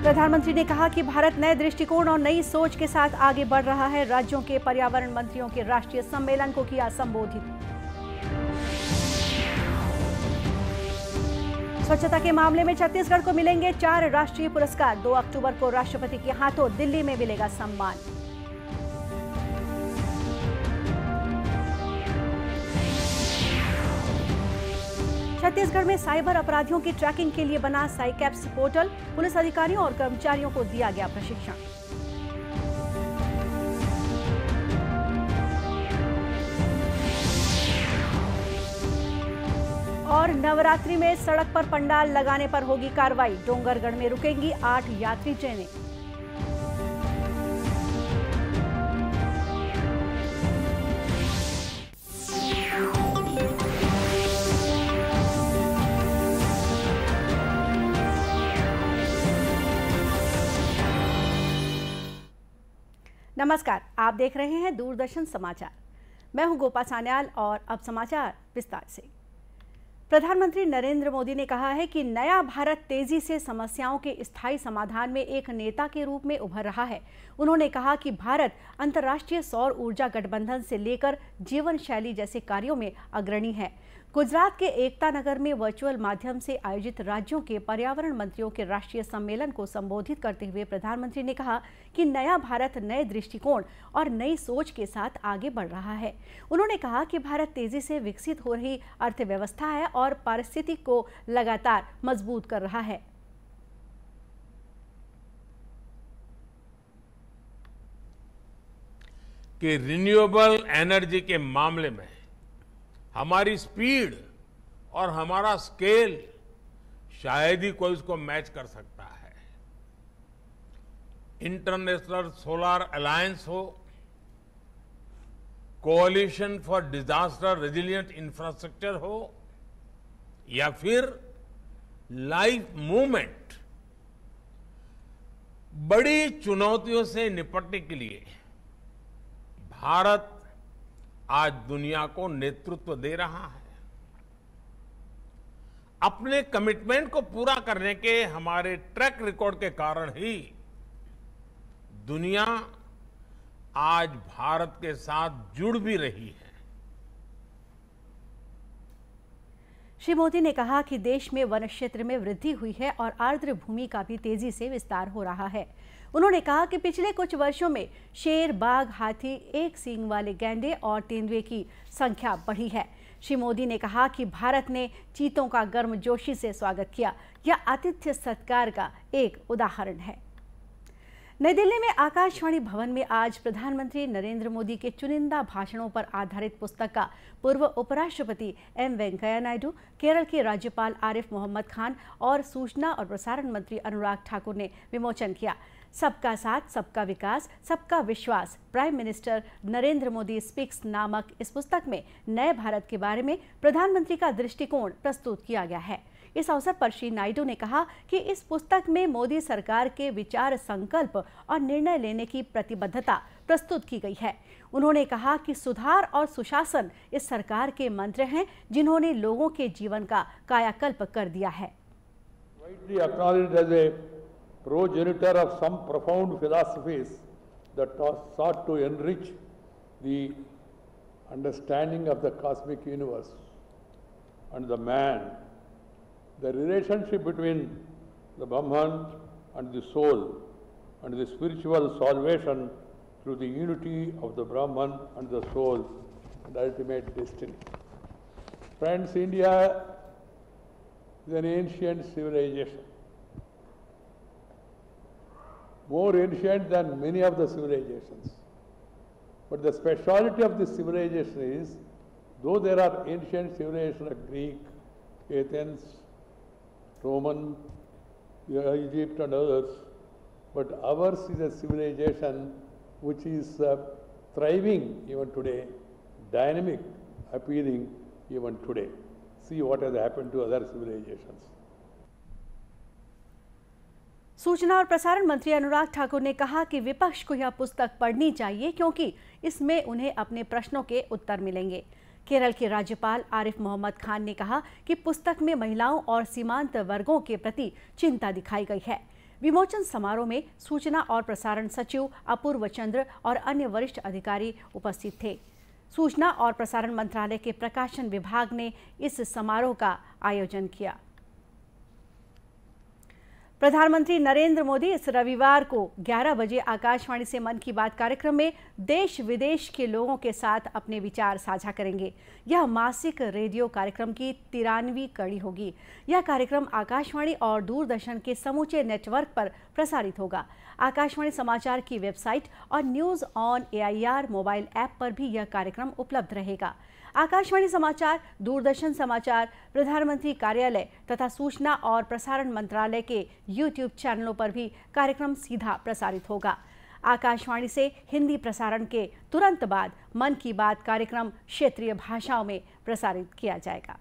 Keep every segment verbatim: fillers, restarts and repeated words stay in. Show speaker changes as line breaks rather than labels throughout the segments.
प्रधानमंत्री ने कहा कि भारत नए दृष्टिकोण और नई सोच के साथ आगे बढ़ रहा है। राज्यों के पर्यावरण मंत्रियों के राष्ट्रीय सम्मेलन को किया संबोधित। स्वच्छता के मामले में छत्तीसगढ़ को मिलेंगे चार राष्ट्रीय पुरस्कार। दो अक्टूबर को राष्ट्रपति के हाथों दिल्ली में मिलेगा सम्मान। छत्तीसगढ़ में साइबर अपराधियों की ट्रैकिंग के लिए बना साइकैप्स पोर्टल। पुलिस अधिकारियों और कर्मचारियों को दिया गया प्रशिक्षण। और नवरात्रि में सड़क पर पंडाल लगाने पर होगी कार्रवाई। डोंगरगढ़ में रुकेंगी आठ यात्री ट्रेनें। नमस्कार, आप देख रहे हैं दूरदर्शन समाचार। मैं हूं गोपा सान्याल और अब समाचार विस्तार से। प्रधानमंत्री नरेंद्र मोदी ने कहा है कि नया भारत तेजी से समस्याओं के स्थायी समाधान में एक नेता के रूप में उभर रहा है। उन्होंने कहा कि भारत अंतर्राष्ट्रीय सौर ऊर्जा गठबंधन से लेकर जीवन शैली जैसे कार्यों में अग्रणी है। गुजरात के एकता नगर में वर्चुअल माध्यम से आयोजित राज्यों के पर्यावरण मंत्रियों के राष्ट्रीय सम्मेलन को संबोधित करते हुए प्रधानमंत्री ने कहा कि नया भारत नए दृष्टिकोण और नई सोच के साथ आगे बढ़ रहा है। उन्होंने कहा कि भारत तेजी से विकसित हो रही अर्थव्यवस्था है और पारिस्थितिकी को लगातार मजबूत कर रहा है।
कि रिन्यूएबल एनर्जी के मामले में हमारी स्पीड और हमारा स्केल शायद ही कोई उसको मैच कर सकता है। इंटरनेशनल सोलर अलायंस हो, coalition for disaster resilient infrastructure हो या फिर लाइफ मूवमेंट, बड़ी चुनौतियों से निपटने के लिए भारत आज दुनिया को नेतृत्व दे रहा है। अपने कमिटमेंट को पूरा करने के हमारे ट्रैक रिकॉर्ड के कारण ही दुनिया आज भारत के साथ जुड़ भी रही है।
श्री मोदी ने कहा कि देश में वन क्षेत्र में वृद्धि हुई है और आर्द्र भूमि का भी तेजी से विस्तार हो रहा है। उन्होंने कहा कि पिछले कुछ वर्षों में शेर, बाघ, हाथी, एक सींग वाले गैंडे और तेंदुए की संख्या बढ़ी है। श्री मोदी ने कहा कि भारत ने चीतों का गर्मजोशी से स्वागत किया। यह आतिथ्य सत्कार का एक उदाहरण है। नई दिल्ली में आकाशवाणी भवन में आज प्रधानमंत्री नरेंद्र मोदी के चुनिंदा भाषणों पर आधारित पुस्तक का पूर्व उपराष्ट्रपति एम वेंकैया नायडू, केरल के राज्यपाल आरिफ मोहम्मद खान और सूचना और प्रसारण मंत्री अनुराग ठाकुर ने विमोचन किया। सबका साथ, सबका विकास, सबका विश्वास, prime minister Narendra Modi speaks नामक इस पुस्तक में नए भारत के बारे में प्रधानमंत्री का दृष्टिकोण प्रस्तुत किया गया है। इस अवसर पर श्री नायडू ने कहा कि इस पुस्तक में मोदी सरकार के विचार, संकल्प और निर्णय लेने की प्रतिबद्धता प्रस्तुत की गई है। उन्होंने कहा कि सुधार और सुशासन इस सरकार के मंत्र हैं, जिन्होंने लोगों के जीवन का कायाकल्प कर दिया है।
Progenitor of some profound philosophies that sought to enrich the understanding of the cosmic universe and the man, the relationship between the Brahman and the soul, and the spiritual salvation through the unity of the Brahman and the soul and ultimate destiny. Friends, India is an ancient civilization, more ancient than many of the civilizations. But the speciality of this civilization is, though there are ancient civilizations like Greek, Athens, Roman, Egypt and others, but ours is a civilization which is uh, thriving even today, dynamic, appealing even today. See what has happened to other civilizations.
सूचना और प्रसारण मंत्री अनुराग ठाकुर ने कहा कि विपक्ष को यह पुस्तक पढ़नी चाहिए क्योंकि इसमें उन्हें अपने प्रश्नों के उत्तर मिलेंगे। केरल के राज्यपाल आरिफ मोहम्मद खान ने कहा कि पुस्तक में महिलाओं और सीमांत वर्गों के प्रति चिंता दिखाई गई है। विमोचन समारोह में सूचना और प्रसारण सचिव अपूर्व चंद्र और अन्य वरिष्ठ अधिकारी उपस्थित थे। सूचना और प्रसारण मंत्रालय के प्रकाशन विभाग ने इस समारोह का आयोजन किया। प्रधानमंत्री नरेंद्र मोदी इस रविवार को ग्यारह बजे आकाशवाणी से मन की बात कार्यक्रम में देश विदेश के लोगों के साथ अपने विचार साझा करेंगे। यह मासिक रेडियो कार्यक्रम की तिरानवी कड़ी होगी। यह कार्यक्रम आकाशवाणी और दूरदर्शन के समूचे नेटवर्क पर प्रसारित होगा। आकाशवाणी समाचार की वेबसाइट और news on A I R mobile app पर भी यह कार्यक्रम उपलब्ध रहेगा। आकाशवाणी समाचार, दूरदर्शन समाचार, प्रधानमंत्री कार्यालय तथा सूचना और प्रसारण मंत्रालय के यूट्यूब चैनलों पर भी कार्यक्रम सीधा प्रसारित होगा। आकाशवाणी से हिंदी प्रसारण के तुरंत बाद मन की बात कार्यक्रम क्षेत्रीय भाषाओं में प्रसारित किया जाएगा।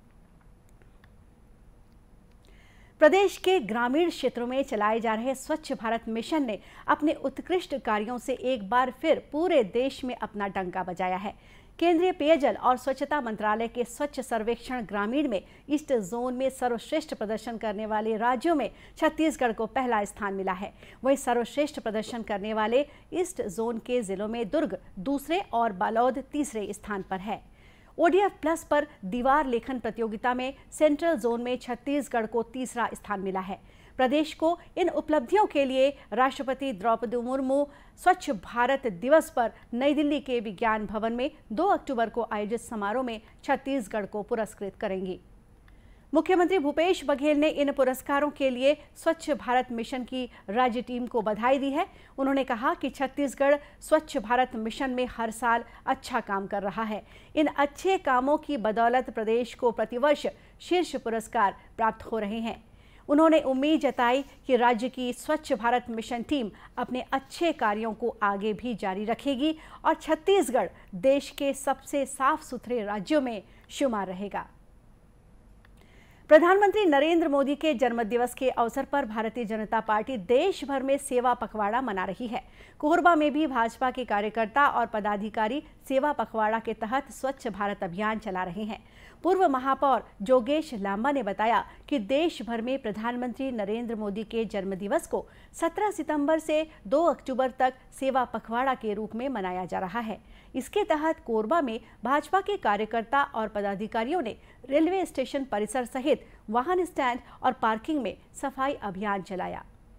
प्रदेश के ग्रामीण क्षेत्रों में चलाए जा रहे स्वच्छ भारत मिशन ने अपने उत्कृष्ट कार्यों से एक बार फिर पूरे देश में अपना डंका बजाया है। केंद्रीय पेयजल और स्वच्छता मंत्रालय के स्वच्छ सर्वेक्षण ग्रामीण में ईस्ट जोन में सर्वश्रेष्ठ प्रदर्शन करने वाले राज्यों में छत्तीसगढ़ को पहला स्थान मिला है। वहीं सर्वश्रेष्ठ प्रदर्शन करने वाले ईस्ट जोन के जिलों में दुर्ग दूसरे और बालोद तीसरे स्थान पर है। ओ डी एफ प्लस पर दीवार लेखन प्रतियोगिता में सेंट्रल जोन में छत्तीसगढ़ को तीसरा स्थान मिला है। प्रदेश को इन उपलब्धियों के लिए राष्ट्रपति द्रौपदी मुर्मू स्वच्छ भारत दिवस पर नई दिल्ली के विज्ञान भवन में दो अक्टूबर को आयोजित समारोह में छत्तीसगढ़ को पुरस्कृत करेंगी। मुख्यमंत्री भूपेश बघेल ने इन पुरस्कारों के लिए स्वच्छ भारत मिशन की राज्य टीम को बधाई दी है। उन्होंने कहा कि छत्तीसगढ़ स्वच्छ भारत मिशन में हर साल अच्छा काम कर रहा है। इन अच्छे कामों की बदौलत प्रदेश को प्रतिवर्ष शीर्ष पुरस्कार प्राप्त हो रहे हैं। उन्होंने उम्मीद जताई कि राज्य की स्वच्छ भारत मिशन टीम अपने अच्छे कार्यों को आगे भी जारी रखेगी और छत्तीसगढ़ देश के सबसे साफ सुथरे राज्यों में शुमार रहेगा। प्रधानमंत्री नरेंद्र मोदी के जन्मदिवस के अवसर पर भारतीय जनता पार्टी देश भर में सेवा पखवाड़ा मना रही है। कोरबा में भी भाजपा के कार्यकर्ता और पदाधिकारी सेवा पखवाड़ा के तहत स्वच्छ भारत अभियान चला रहे हैं। पूर्व महापौर जोगेश लांबा ने बताया कि देश भर में प्रधानमंत्री नरेंद्र मोदी के जन्मदिवस को सत्रह सितंबर से दो अक्टूबर तक सेवा पखवाड़ा के रूप में मनाया जा रहा है। इसके तहत कोरबा में भाजपा के कार्यकर्ता और पदाधिकारियों ने रेलवे स्टेशन परिसर सहित वाहन स्टैंड और पार्किंग में सफाई अभियान चलाया।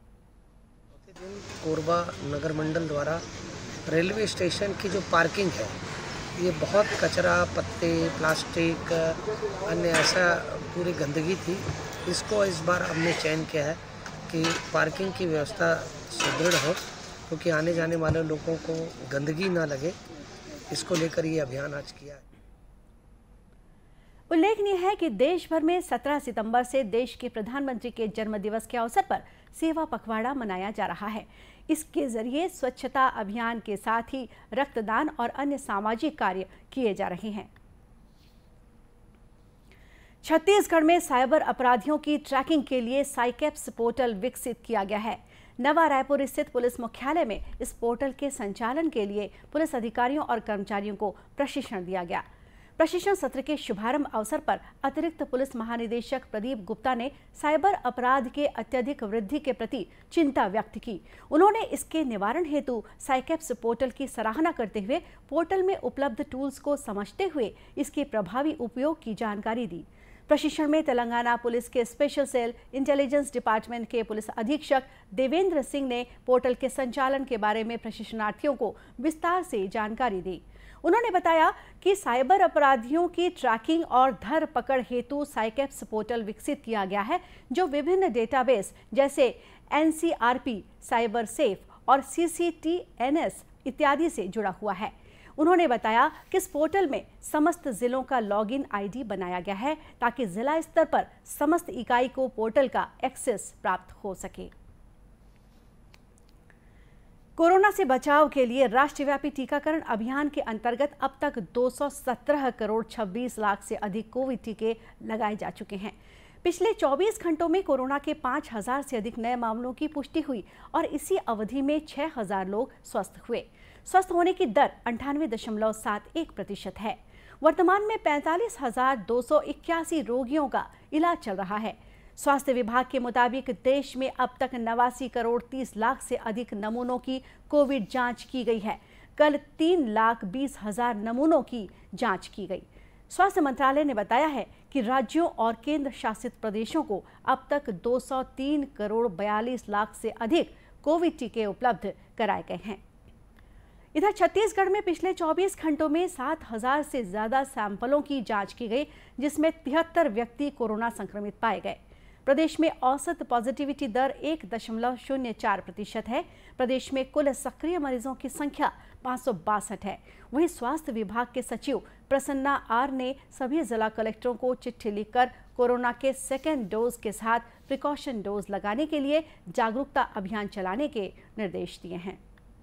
कोरबा नगर मंडल द्वारा रेलवे स्टेशन की जो पार्किंग है, ये बहुत कचरा, पत्ते, प्लास्टिक, अन्य ऐसा पूरी गंदगी थी। इसको इस बार हमने चयन किया है कि पार्किंग की व्यवस्था सुदृढ़ हो, क्योंकि आने जाने वाले लोगों को गंदगी ना लगे। इसको लेकर ये अभियान आज किया है।
उल्लेखनीय है कि देश भर में सत्रह सितंबर से देश के प्रधानमंत्री के जन्मदिवस के अवसर पर सेवा पखवाड़ा मनाया जा रहा है। इसके जरिए स्वच्छता अभियान के साथ ही रक्तदान और अन्य सामाजिक कार्य किए जा रहे हैं। छत्तीसगढ़ में साइबर अपराधियों की ट्रैकिंग के लिए साइकेप्स पोर्टल विकसित किया गया है। नवा रायपुर स्थित पुलिस मुख्यालय में इस पोर्टल के संचालन के लिए पुलिस अधिकारियों और कर्मचारियों को प्रशिक्षण दिया गया। प्रशिक्षण सत्र के शुभारंभ अवसर पर अतिरिक्त पुलिस महानिदेशक प्रदीप गुप्ता ने साइबर अपराध के अत्यधिक वृद्धि के प्रति चिंता व्यक्त की। उन्होंने इसके निवारण हेतु साइकेप्स पोर्टल की सराहना करते हुए पोर्टल में उपलब्ध टूल्स को समझते हुए इसके प्रभावी उपयोग की जानकारी दी। प्रशिक्षण में तेलंगाना पुलिस के स्पेशल सेल इंटेलिजेंस डिपार्टमेंट के पुलिस अधीक्षक देवेंद्र सिंह ने पोर्टल के संचालन के बारे में प्रशिक्षणार्थियों को विस्तार से जानकारी दी। उन्होंने बताया कि साइबर अपराधियों की ट्रैकिंग और धर पकड़ हेतु साइकेप्स पोर्टल विकसित किया गया है, जो विभिन्न डेटाबेस जैसे N C R P, cyber safe और C C T N S इत्यादि से जुड़ा हुआ है। उन्होंने बताया कि इस पोर्टल में समस्त जिलों का लॉगिन आईडी बनाया गया है ताकि जिला स्तर पर समस्त इकाई को पोर्टल का एक्सेस प्राप्त हो सके। कोरोना से बचाव के लिए राष्ट्रव्यापी टीकाकरण अभियान के अंतर्गत अब तक दो सौ सत्रह करोड़ छब्बीस लाख से अधिक कोविड टीके लगाए जा चुके हैं। पिछले चौबीस घंटों में कोरोना के पाँच हज़ार से अधिक नए मामलों की पुष्टि हुई और इसी अवधि में छह हज़ार लोग स्वस्थ हुए। स्वस्थ होने की दर अंठानवे दशमलव सात एक प्रतिशत है। वर्तमान में पैंतालीस हजार दो सौ इक्यासी रोगियों का इलाज चल रहा है। स्वास्थ्य विभाग के मुताबिक देश में अब तक नवासी करोड़ तीस लाख से अधिक नमूनों की कोविड जांच की गई है। कल तीन लाख बीस हजार नमूनों की जांच की गई। स्वास्थ्य मंत्रालय ने बताया है कि राज्यों और केंद्र शासित प्रदेशों को अब तक दो सौ तीन करोड़ बयालीस लाख से अधिक कोविड टीके उपलब्ध कराए गए हैं। इधर छत्तीसगढ़ में पिछले चौबीस घंटों में सात हजार से ज्यादा सैंपलों की जांच की गई, जिसमें तिहत्तर व्यक्ति कोरोना संक्रमित पाए गए। प्रदेश में औसत पॉजिटिविटी दर एक दशमलव शून्य चार प्रतिशत है। प्रदेश में कुल सक्रिय मरीजों की संख्या पाँच सौ बासठ है। वहीं स्वास्थ्य विभाग के सचिव प्रसन्ना आर ने सभी जिला कलेक्टरों को चिट्ठी लिखकर कोरोना के सेकेंड डोज के साथ प्रिकॉशन डोज लगाने के लिए जागरूकता अभियान चलाने के निर्देश दिए हैं।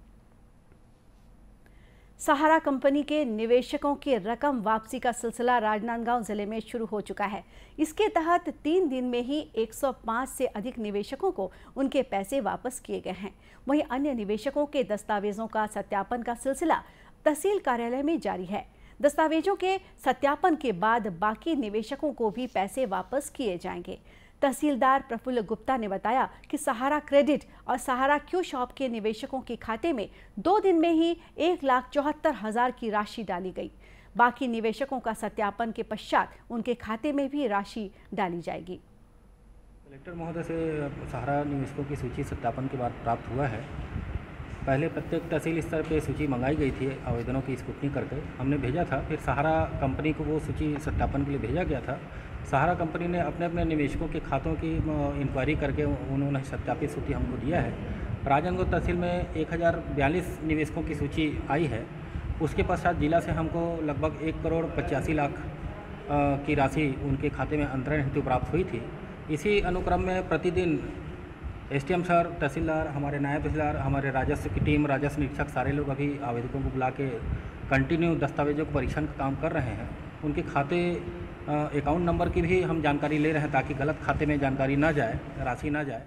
सहारा कंपनी के निवेशकों की रकम वापसी का सिलसिला राजनांदगांव जिले में शुरू हो चुका है। इसके तहत तीन दिन में ही एक सौ पाँच से अधिक निवेशकों को उनके पैसे वापस किए गए हैं। वहीं अन्य निवेशकों के दस्तावेजों का सत्यापन का सिलसिला तहसील कार्यालय में जारी है। दस्तावेजों के सत्यापन के बाद बाकी निवेशकों को भी पैसे वापस किए जाएंगे। तहसीलदार प्रफुल्ल गुप्ता ने बताया कि सहारा क्रेडिट और सहारा क्यू शॉप के निवेशकों के खाते में दो दिन में ही एक लाख चौहत्तर हजार की राशि डाली गई। बाकी निवेशकों का सत्यापन के पश्चात उनके खाते में भी राशि डाली जाएगी।
कलेक्टर महोदय से सहारा निवेशकों की सूची सत्यापन के बाद प्राप्त हुआ है। पहले प्रत्येक तहसील स्तर पे सूची मंगाई गई थी, आवेदनों की स्क्रूटनी करके हमने भेजा था। फिर सहारा कंपनी को वो सूची सत्यापन के लिए भेजा गया था। सहारा कंपनी ने अपने अपने निवेशकों के खातों की इंक्वायरी करके उन्होंने सत्यापित सूची हमको दिया है। राजनांदगांव तहसील में एक हज़ार बयालीस निवेशकों की सूची आई है। उसके पश्चात जिला से हमको लगभग एक करोड़ पचासी लाख की राशि उनके खाते में अंतरण हेतु प्राप्त हुई थी। इसी अनुक्रम में प्रतिदिन एसडीएम सर, तहसीलदार, हमारे नायब तहसीलदार, हमारे राजस्व की टीम, राजस्व निरीक्षक सारे लोग अभी आवेदकों को बुला के कंटिन्यू दस्तावेजों को परीक्षण का काम कर रहे हैं। उनके खाते अकाउंट नंबर की भी हम जानकारी ले रहे हैं ताकि गलत खाते में जानकारी ना जाए, राशि ना जाए।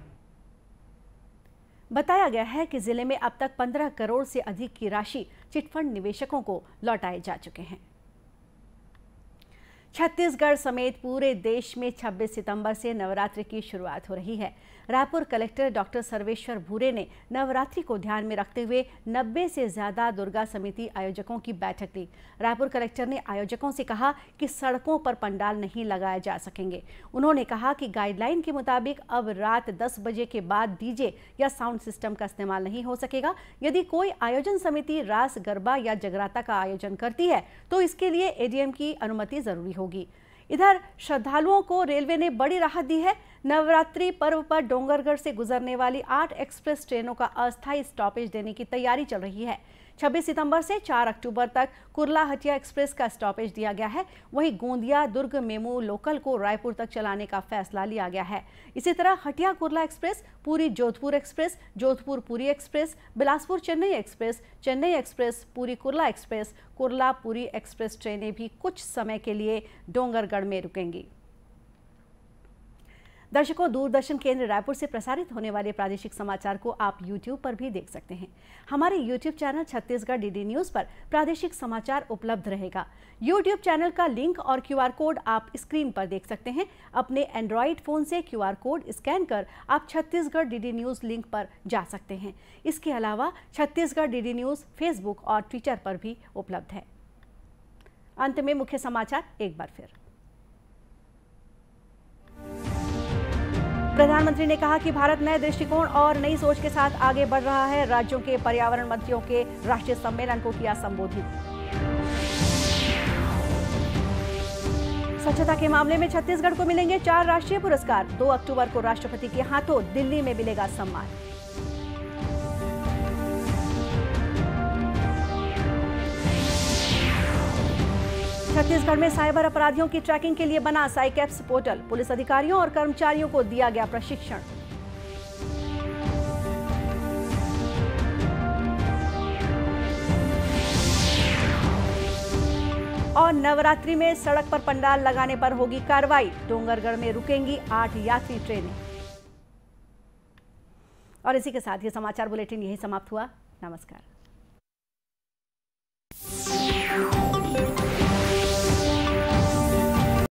बताया गया है कि जिले में अब तक पंद्रह करोड़ से अधिक की राशि चिटफंड निवेशकों को लौटाए जा चुके हैं। छत्तीसगढ़ समेत पूरे देश में छब्बीस सितंबर से नवरात्रि की शुरुआत हो रही है। रायपुर कलेक्टर डॉक्टर सर्वेश्वर भूरे ने नवरात्रि को ध्यान में रखते हुए नब्बे से ज्यादा दुर्गा समिति आयोजकों की बैठक ली। रायपुर कलेक्टर ने आयोजकों से कहा कि सड़कों पर पंडाल नहीं लगाए जा सकेंगे। उन्होंने कहा कि गाइडलाइन के मुताबिक अब रात दस बजे के बाद डीजे या साउंड सिस्टम का इस्तेमाल नहीं हो सकेगा। यदि कोई आयोजन समिति रास, गरबा या जगराता का आयोजन करती है तो इसके लिए एडीएम की अनुमति जरूरी होगी। इधर श्रद्धालुओं को रेलवे ने बड़ी राहत दी है। नवरात्रि पर्व पर डोंगरगढ़ से गुजरने वाली आठ एक्सप्रेस ट्रेनों का अस्थायी स्टॉपेज देने की तैयारी चल रही है। छब्बीस सितंबर से चार अक्टूबर तक कुर्ला हटिया एक्सप्रेस का स्टॉपेज दिया गया है। वहीं गोंदिया दुर्ग मेमू लोकल को रायपुर तक चलाने का फैसला लिया गया है। इसी तरह Hatia Kurla express, Puri Jodhpur express, Jodhpur Puri express, Bilaspur Chennai express, Chennai express, Puri Kurla express, Kurla Puri express ट्रेनें भी कुछ समय के लिए डोंगरगढ़ में रुकेंगी। दर्शकों, दूरदर्शन केंद्र रायपुर से प्रसारित होने वाले प्रादेशिक समाचार को आप यूट्यूब पर भी देख सकते हैं। हमारे YouTube channel Chhattisgarh DD news पर प्रादेशिक समाचार उपलब्ध रहेगा। यूट्यूब चैनल का लिंक और क्यूआर कोड आप स्क्रीन पर देख सकते हैं। अपने एंड्रॉइड फोन से क्यूआर कोड स्कैन कर आप छत्तीसगढ़ डीडी न्यूज लिंक पर जा सकते हैं। इसके अलावा छत्तीसगढ़ डीडी न्यूज फेसबुक और ट्विटर पर भी उपलब्ध है। अंत में मुख्य समाचार एक बार फिर। प्रधानमंत्री ने कहा कि भारत नए दृष्टिकोण और नई सोच के साथ आगे बढ़ रहा है। राज्यों के पर्यावरण मंत्रियों के राष्ट्रीय सम्मेलन को किया संबोधित। स्वच्छता के मामले में छत्तीसगढ़ को मिलेंगे चार राष्ट्रीय पुरस्कार। दो अक्टूबर को राष्ट्रपति के हाथों दिल्ली में मिलेगा सम्मान। छत्तीसगढ़ में साइबर अपराधियों की ट्रैकिंग के लिए बना साइकैप्स पोर्टल। पुलिस अधिकारियों और कर्मचारियों को दिया गया प्रशिक्षण। और नवरात्रि में सड़क पर पंडाल लगाने पर होगी कार्रवाई। डोंगरगढ़ में रुकेंगी आठ यात्री ट्रेनें। और इसी के साथ ये समाचार बुलेटिन यही समाप्त हुआ। नमस्कार।